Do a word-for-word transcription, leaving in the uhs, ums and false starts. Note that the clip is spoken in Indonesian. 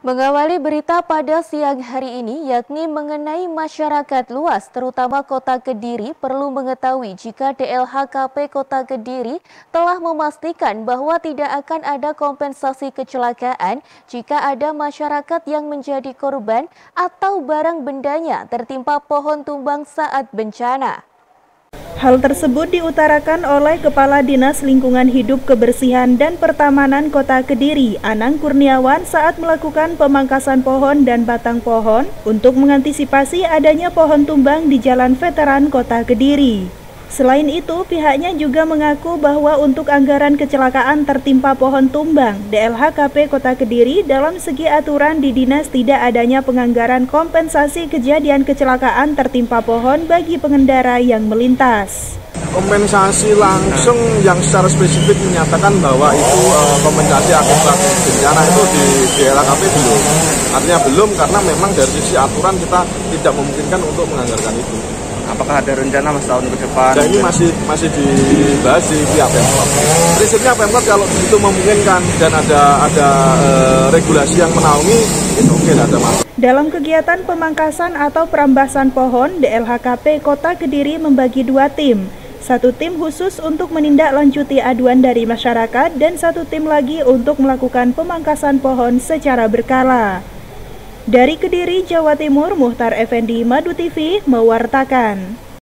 Mengawali berita pada siang hari ini, yakni mengenai masyarakat luas, terutama Kota Kediri, perlu mengetahui jika D L H K P Kota Kediri telah memastikan bahwa tidak akan ada kompensasi kecelakaan jika ada masyarakat yang menjadi korban atau barang bendanya tertimpa pohon tumbang saat bencana. Hal tersebut diutarakan oleh Kepala Dinas Lingkungan Hidup Kebersihan dan Pertamanan Kota Kediri, Anang Kurniawan, saat melakukan pemangkasan pohon dan batang pohon untuk mengantisipasi adanya pohon tumbang di Jalan Veteran Kota Kediri. Selain itu, pihaknya juga mengaku bahwa untuk anggaran kecelakaan tertimpa pohon tumbang, D L H K P Kota Kediri dalam segi aturan di dinas tidak adanya penganggaran kompensasi kejadian kecelakaan tertimpa pohon bagi pengendara yang melintas. Kompensasi langsung yang secara spesifik menyatakan bahwa itu uh, kompensasi akibat bencana itu di D L H K P belum. Artinya belum karena memang dari sisi aturan kita tidak memungkinkan untuk menganggarkan itu. Apakah ada rencana mas tahun ke depan? Nah, ini masih masih dibahas di pihak Pemkot. Prinsipnya Pemkot kalau itu memungkinkan dan ada ada e, regulasi yang menaungi, itu mungkin ada masalah. Dalam kegiatan pemangkasan atau perambasan pohon, D L H K P Kota Kediri membagi dua tim. Satu tim khusus untuk menindaklanjuti aduan dari masyarakat dan satu tim lagi untuk melakukan pemangkasan pohon secara berkala. Dari Kediri, Jawa Timur, Muhtar Effendi, Madu T V, mewartakan.